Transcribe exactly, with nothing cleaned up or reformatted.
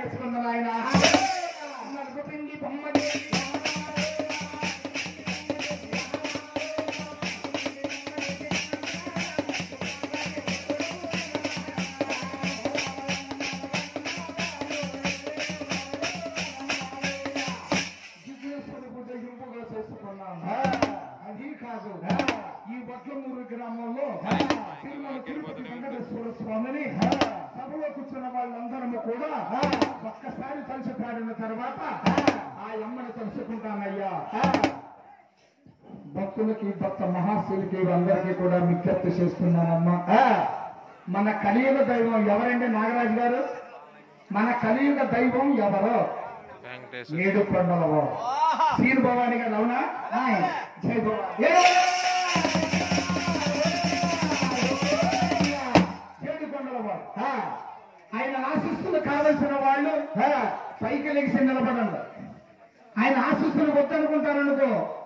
చేసుకున్న ఆయన నలుగుపిండి బొమ్మది అది కాదు ఈ బట్లమూరు గ్రామంలో తిరుమల తిరుపతి వెంకటేశ్వర స్వామిని సభలో కూర్చున్న వాళ్ళందరము కూడా ఒక్కసారి తలుసు పాడిన తర్వాత ఆ అమ్మని తలుసుకుంటానయ్యా. భక్తులకి భక్త మహాశివులకి అందరికీ కూడా విజ్ఞప్తి చేస్తున్నానమ్మా. మన కలియుగ దైవం ఎవరండి నాగరాజు గారు? మన కలియుగ దైవం ఎవరు? ఏడు కొండలవో శ్రీను భవాని గారు. అవునా? జై భవాని. ఏడు కొండలవో ఆయన ఆశీస్సులు కావలసిన వాళ్ళు పైకి లెగిసి నిలబడండి. ఆయన ఆశీస్సులు వద్దనుకుంటారనుకో